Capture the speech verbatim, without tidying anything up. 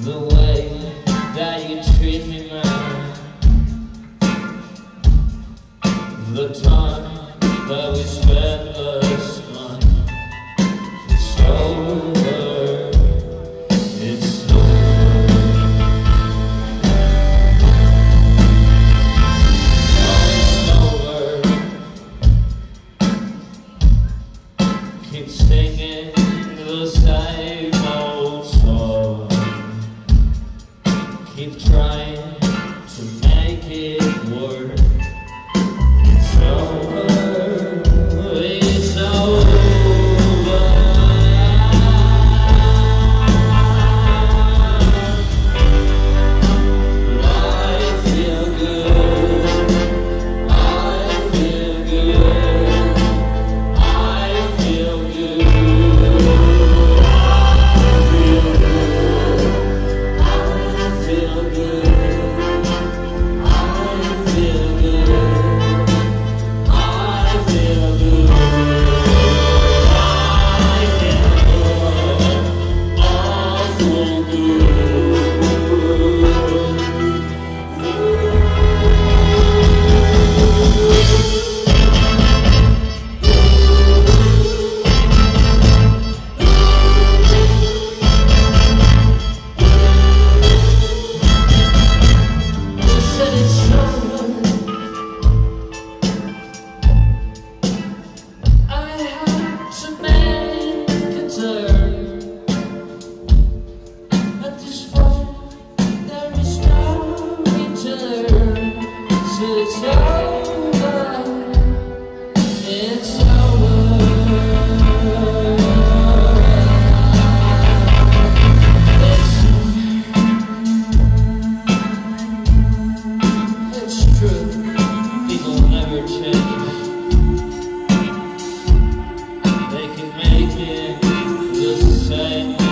the way that you treat me now, the time that we spent last night, it's over, it's over. Oh, it's over. Keep singing the same old song. Keep trying to make it work. It's over, it's over. I feel good, I feel good, I feel good, I feel good, I feel good. It's over, it's over. It's, it's true, people never change. They can make it the same.